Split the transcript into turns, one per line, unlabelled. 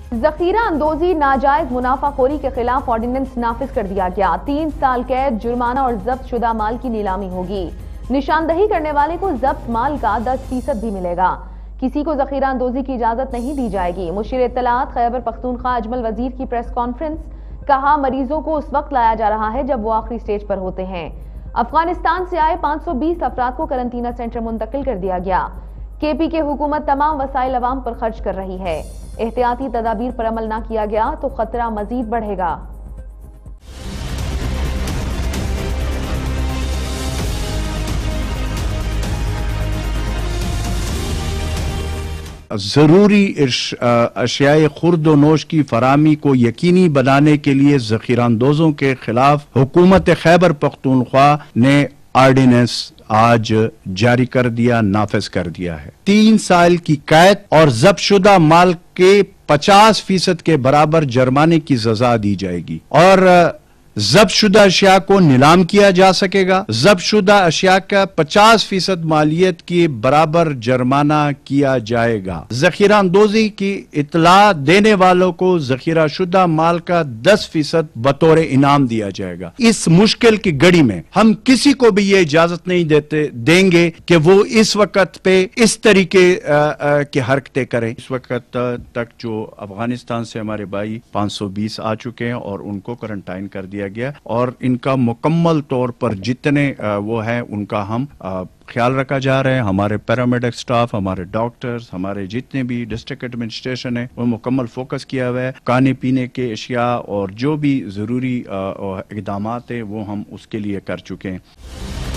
ذخیرہ اندوزی ناجائز منافع خوری کے خلاف آرڈیننس نافذ کر دیا گیا۔ 3 سال قید، جرمانہ اور ضبط شدہ مال کی نیلامی ہوگی۔ نشاندہی کرنے والے کو ضبط مال کا 10% بھی ملے گا۔ کسی کو ذخیرہ اندوزی کی اجازت نہیں دی جائے گی۔ مشیر اطلاعات خیبر پختونخوا اجمل وزیر کی پریس کانفرنس، کہا مریضوں کو اس وقت لایا جا رہا ہے جب وہ آخری سٹیج پر ہوتے ہیں۔ افغانستان سے آئے 520 افراد کو قرنطینہ سینٹر منتقل کر دیا گیا۔ کے پی کے حکومت تمام وسائل عوام پر خرچ کر رہی ہے۔ احتیاطی تدابیر پر عمل نہ کیا گیا تو خطرہ مزید بڑھے گا۔
ضروری اشیاء خورد و نوش کی فراہمی کو یقینی بنانے کے لیے ذخیرہ اندوزوں کے خلاف حکومت خیبر پختونخوا نے آرڈیننس آج جاری کر دیا، نافذ کر دیا ہے۔ 3 سال کی قید اور ضبط شدہ مال کے 50% کے برابر جرمانے کی سزا دی جائے گی، اور ضبط شدہ اشیاء کو نیلام کیا جا سکے گا۔ ضبط شدہ اشیاء کا 50% مالیت کے برابر جرمانہ کیا جائے گا۔ ذخیرہ اندوزی کی اطلاع دینے والوں کو ذخیرہ شدہ مال کا 10% بطور انعام دیا جائے گا۔ اس مشکل کی گھڑی میں ہم کسی کو بھی یہ اجازت نہیں دیں گے کہ وہ اس وقت پہ اس طریقے کی حرکتیں کریں۔ اس وقت تک جو افغانستان سے ہمارے بھائی 520 آ چکے ہیں اور ان کو کوارنٹائن کر دیا گیا، اور ان کا مکمل طور پر جتنے وہ ہیں ان کا ہم خیال رکھا جا رہا ہے۔ ہمارے پیرامیڈک سٹاف، ہمارے ڈاکٹرز، ہمارے جتنے بھی ڈسٹرکٹ ایڈمنسٹریشن ہے وہ مکمل فوکس کیا ہوا ہے۔ کھانے پینے کے اشیاء اور جو بھی ضروری اقدامات ہیں وہ ہم اس کے لیے کر چکے ہیں۔